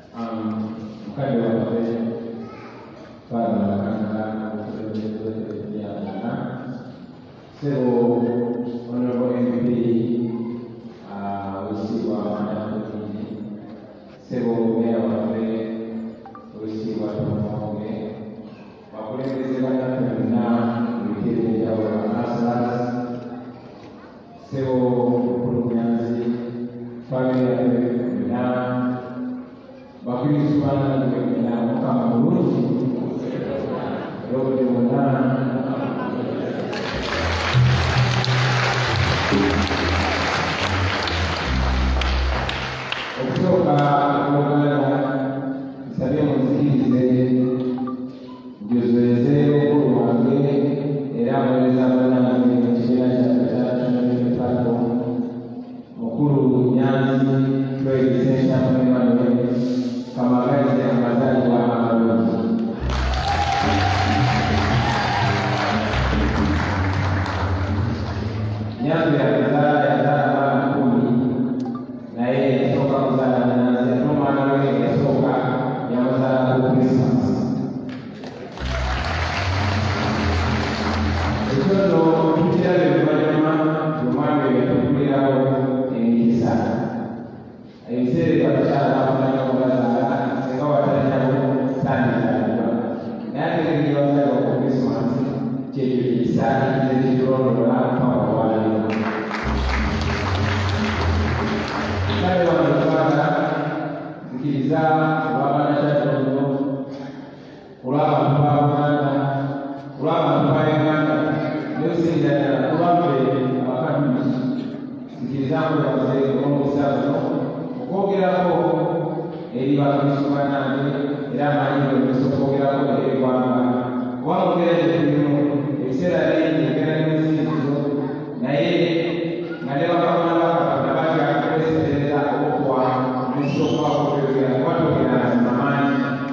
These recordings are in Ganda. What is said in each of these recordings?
mukadde waffe Father Makanga okutegeeza Sebo Honorable MP wesiibwa Madamu Sebo Meya waffe wesiibwa Tomonge bakulembeze bannaffe bonna ebiteeso ebyenjawulo Aslas Sebo Okulunyanzi famire yaffe bonna bakristu bannaffe bonna Mukama bulungi Lobode bonna okusooka okwogala nsabye munzikirize njozeze obukulu bwange era abaweereza bannange mu kibiina kyaffe kya National Platform mukulu Nyanzi Trade Center Emmanuel Kamagalize amazaalibwa amalungi Nyanzi yazaala abaana 10 naye yasooka kuzaala Nyanzi ate omwana we yasooka yamuzaala ku Christmas ekyono tukirabye oluvannyuma omwami we yatukulirawo emikisa ebiseera abakyala bafunanye okubazaala singa watalinawo sandizaalibwa naye ate engeri bazaalibwa ku Christmas kyekyo ekisa ekitulondola paka waaliro kale wano Rwanda nzikiriza olw'abanakyatono olw'abantu ba Buganda olw'abantu ba Uganda n'okusingira ddala olwaffe abakatuliki nzikiriza nkwebaze olw'omukisa guno okwogerako eri bakristu bannange era amanyi olwesa okwogerako eri eggwanga kuba mugerageze bino ebiseera bingi egenda n'ebisinzizo naye nga ne bakabona bakatonda batya okwesesereza okuwa omukisa okubaako okwegera kuba togera amaanyi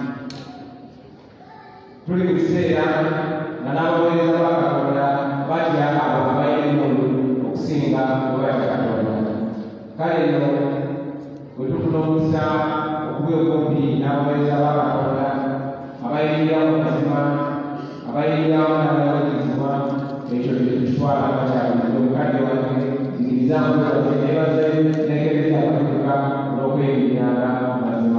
tuli mu kiseera nga n'abaweereza ba Katonda batya abo abayirimu okusinga obatya Katonda kale nno bwe tufuna omukisa okuba okumpi n'abaweereza ba Katonda abayirira mu mazima abayirira n'abaweerezebwa ekyo tekitutwala bakyabulizo mukadde wange nzikiriza nkwebaze neebaze n'ekereziya Katolika olw'okweyimiranga mu mazima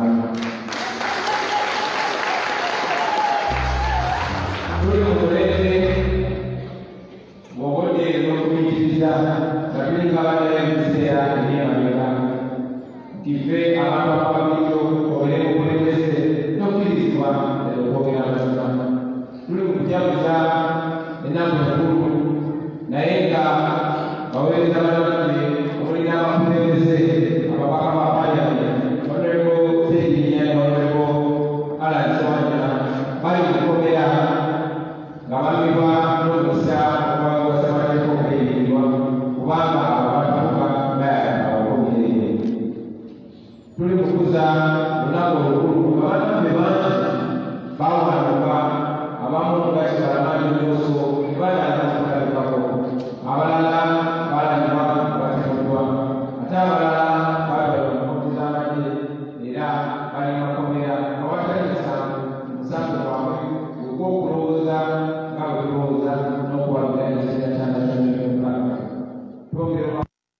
tuli mu mulembe ng'obodde n'okuyitiriza nga tulinga abaddayo ebiseera eby'emabega nti ffe abantu abakabirizo obere mu bulemeze n'okkirizibwa okwogera amazima tuli mu kujaguza ennaku enkulu naye nga baweereza bannaffe omulina abakulembeze ababaka ba Parliament Honorable Ssegirinnya ne Honorable Alan Sewanyana bali mu kwogera nga bamibwa n'omukisa okubagosa bateeka okuyirirwa kubanga abatafuka bayagala bakogerere tuli mukuza lunaku olukulu nga bannaffe bangi bawanuka abamu nga kibalamanyi oluso tebaddaza kutalukako abalala balanyuma batemuddwa ate abalala batwala mu kkooti z'amagye era bali makomera awataliisa musango gwabwe ogw'okulowooza nga bwe tulowooza n'okuwagira ekiseera kya National Platform twogera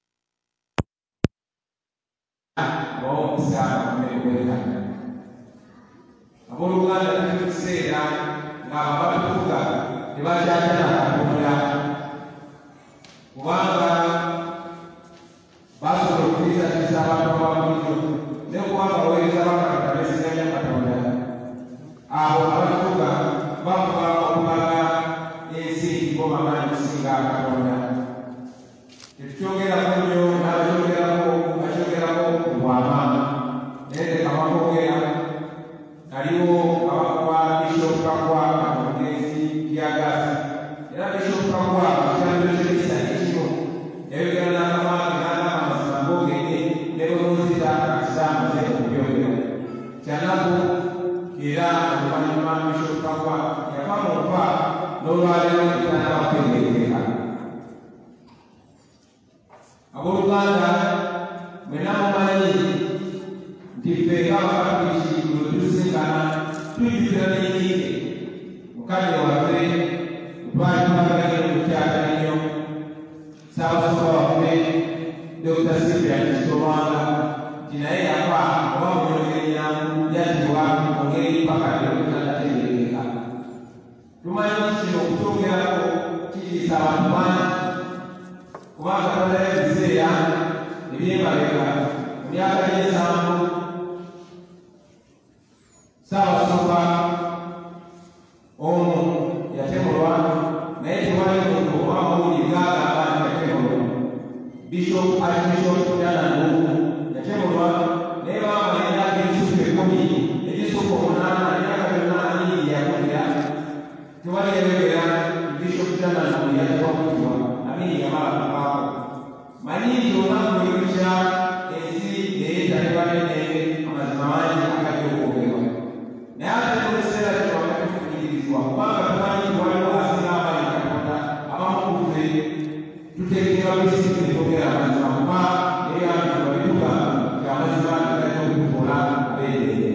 omukisa omere gwekanda abooluganda tuli mu kiseera ng'ababatufuga tebakyatana Katonda kubanga basobola okutiisatiisa abantu ababulijo ne kubanga baweereza bakatonda beesiganya Katonda abo abatufuga bafuba okulaga ensi bo bamaanyi okusinga Katonda tetukyogerako nnyo n'abakyogerako bakyogerako bwamaanyi naye leka bakwogera naliwo abakuba Bishop Kakwa Kamugezi Kyagasi era Bishop Kakwa ekyambiro ky'ekisa ekino yayogera n'amaanyi n'amazima g'ogende ne bwemuzita akisaamaze okubyogera kyanaku era oluvannyuma Bishop Kakwa yafa mu nfa n'olwaleero etanabakwengerekeka abooluganda mwenna mumanyi nti ffe ng'abakatuliki mukadde waffe twali twagalayo okukyala nnyo ssaabasumba waffe Dr. Cyprian Kitobanga nti naye yafa oba munyongerenyangu yatibwa mu ngeri paka lyokutatategeereka. Tumanyi kino okukyongerako kiriisa abantu bangi kubanga twalayo ebiseera ebyemabega mu myaka y'ensanvu ssaabasumba omu yatemulwa naye tewali muntu oba muwuli gaagamba nti yatemulwa. Bishop Archbishop Dananu yatemulwa naye baamala emyaka ebisuku 10 ebisuku 8 emyaka byonna anyingi yakulira tewali yayogera Bishop Dananu yatebakuttibwa amini yamala kufaako. Manyi nti olunaku lwekukya ensi eyeetatebalennenge amazima mangi agali okwogerwa naye ate mu biseera kino wakati tukuyirizibwa kubanga tumanyi nti waliwo asinga amaanyi Katonda abamu ku ffe tuteekebwa bisiku ne twogera amazima kuba eyambibwa bitugamba nti amazima tegalina okutufuula abeereere.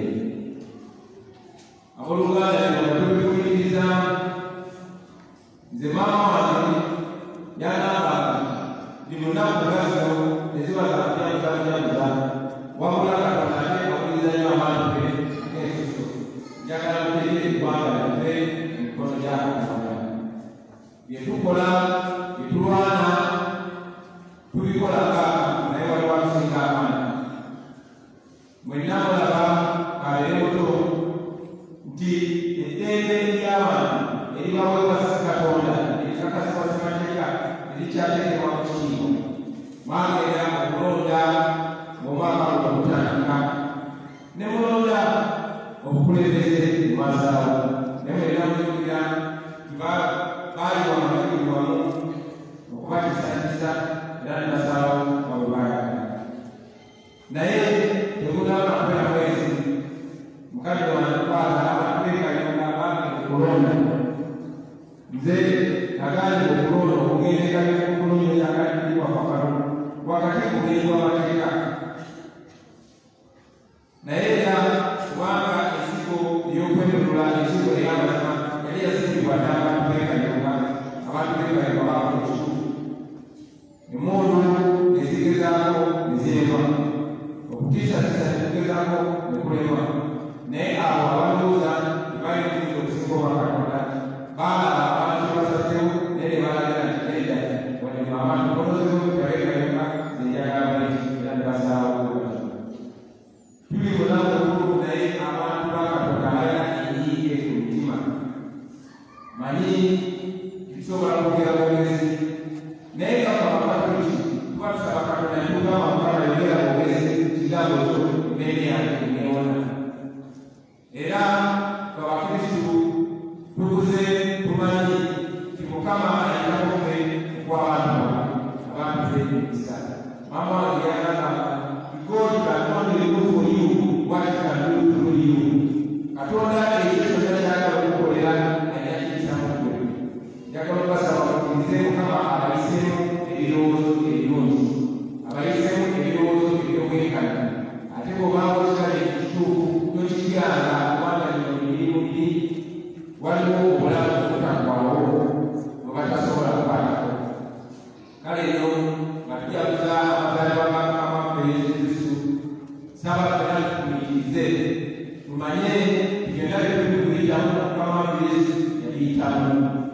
Abooluganda bino tubikuyiriza nze maama wange yagamba nti mu nnaku gazo teziba za kujanguza wabula Katonda ate awuliriza nnyo abantu be ng'ensusu. Njagala mutegeere eggwanga lyaffe mu mikono gya Katonda. Bye tukola bye tulwana tubikolanga naye waliwo atusinga amaanyi. Mwenna mulaba kabeere muto nti eddembe ly'abantu eribaweebwa Katonda erikakasibwa ssemateeka erikyateekebwa mu kitiibwa. Mwagenda okulonda ng'omwaka guno gutandika ne mulonda obukulembeze mu mazaawo naye mwenna mujjukira baali wamagulu wamu okubatiisatiisa era ne basalawo nga bwe baayagala. Naye temunaaba kubeera mwezi mukadde wange kwata abantu beekayonga bagenda okulonda. Nze nagaanye okulonda okugendekanya okulonda akaddiwa pakalo wakati kugendwa amateeka naye era kubanga ensigo ey'okwetoloola ensigo ey'amazima yali yasimbibwa dda abantu beekayonga abantu beekayonga bakola ekituufu emmundu nezigezaako nezeema okutiisatiisa netugezaako nekulema naye abo abalowooza tebalina okuyinza okusinga obwa Katonda baalaba abantu basazewo naye ne balagira nti nedda wadde abantu bonozewo tebabeekayonga zenjagala baiki era ne basalawo okubatyo. Tuli bulamu obukulu naye abantu ba Katonda balina enyiike ku mutima. Manyi tusobola kwogera bwogezi naye nga Abakatoliki tuba tusaba Katonda ne tugamba Mukama yogera bwogezi kigambo kyo emmeeme yange neewona. Era Abakristu tukuze tumanyi nti Mukama ayitako ffe okw'abantu abantu b'emikisa. Maama wange yagamba God cannot do for you what he can do through you. Katonda ekyo kyonna kyagala okukolera alina kiyisa mu ggwe. Njagala okubasaba mukkirize Mukama abayiseemu ebirowoozo ebirungi abayiseemu ebirowoozo eby'obwenkanya ate bw'obanga okitali ekituufu tokityanga kubanga bino biri mubiri waliwo obulamu obutaggwaawo bwe batasobola kukwatako. Kale eno nga tujaguza amazaalibwa ga Mukama waffe Yesu Kristo saba ffenna tukumiikirize tumanye byonna bye tuli kuyitamu Mukama waffe Yesu yabiyitamu.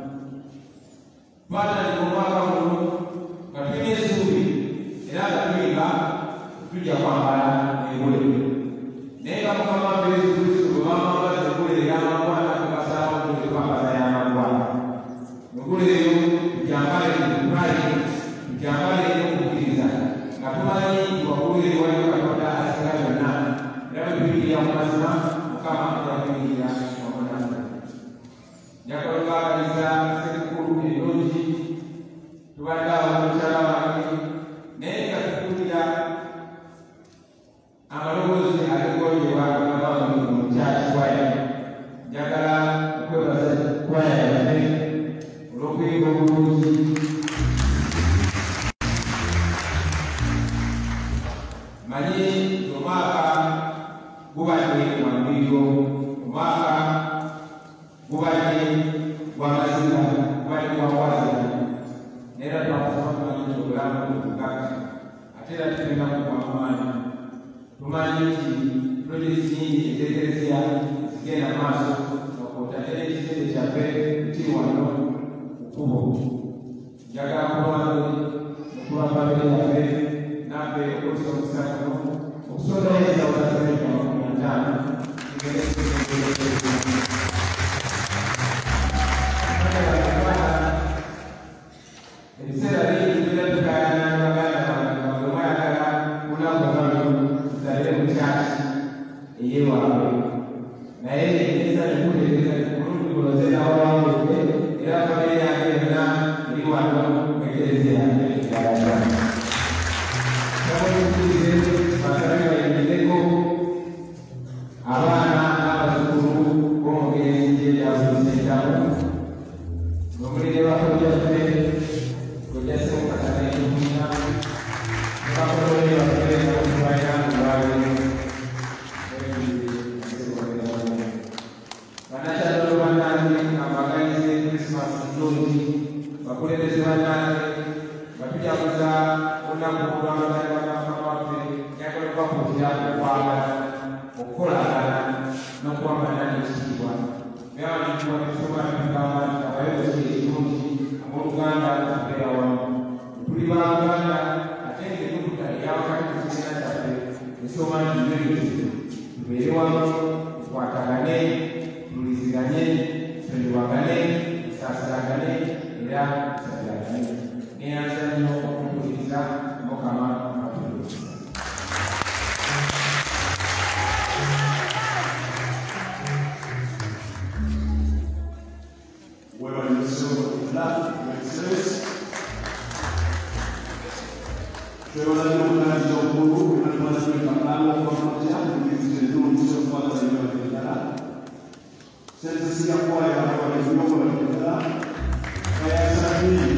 Twatandika omwaka guno nga tulina essuubi era nga tuyinga tujja kwambala engule naye nga Mukama waffe Yesu Kristo bwe bamwambaza engule ey'amagwana tubasalawo engule twambaza y'amagwana. Engule eyo tugyambale tulayi tugyambale n'okukkiriza nga tumanyi nti waggulu eyo waliwo Katonda asinga byonna era bwe tuyingira mu mazima Mukama ajja kuyingira wamu naffe. Njagala okubaagaliza ssekukulu ennungi tubadde awo mukyala wange naye nga tukulira amaloboozi agegonjebwa abamu mu kyaki kwaya. Njagala okwebaza kwaya yaffe olw'okuyimba obulungi. Manyi omwaka gubadde mwambiro omwaka gubadde wamazima bali kuwawaza era twakufuna n'ekyokulamba okugaka ate era tugenda kukwamaani tumanyi nti pulojekiti nyingi ezeekerezya zigenda maaso okota era ekizimbe kyaffe kiri wano kukubo njagala kubange okulwafamire yaffe naffe okozesa omusango okusonoyeza obutasomeka 5 ebiseera bingi tugenda tukaayana n'abaganda bange bwe mwayagala kunakubamu tusalire mu kyaki eyewaabwe naye ekisa nekutegeeza omulundi guno zenawawangudde era famire yange yonna eri wano ekerezi yange yalaga namutukirize basabe bayingireko abaana n'abazzukulu b'omugenzi gyeyabuzentamu nomulire bakojjaffe kojjase mukasana ekibiina nebakolole baffe okubayangulwayo banakyalo bannange abaganize Christmas bulungi bakulembeze bannange batujaguza olunaku olw'amagana bagamba baffe njagala okubakuutira okwagala okukolagana n'okuwangana n'ekitiibwa byawandikibwa tusoma tugamba nti abayobozi ekirungi abooluganda tubeera wamu tuli baluganda ate ng'ennukuta eyawakati ku kibiina kyaffe esoma nti unity tubeere wamu tukwatagane tuliziganye tusonyiwagane tusaasiragane era tusabiragane neyanza nnyo okutuukiriza mukama atuluukiza Senza sia poi la parola di Dio, la